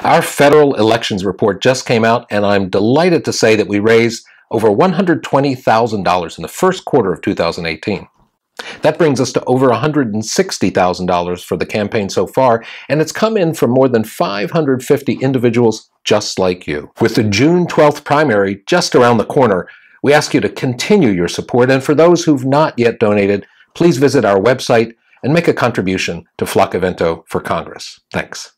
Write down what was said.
Our federal elections report just came out, and I'm delighted to say that we raised over $120,000 in the first quarter of 2018. That brings us to over $160,000 for the campaign so far, and it's come in from more than 550 individuals just like you. With the June 12th primary just around the corner, we ask you to continue your support, and for those who've not yet donated, please visit our website and make a contribution to Flaccavento for Congress. Thanks.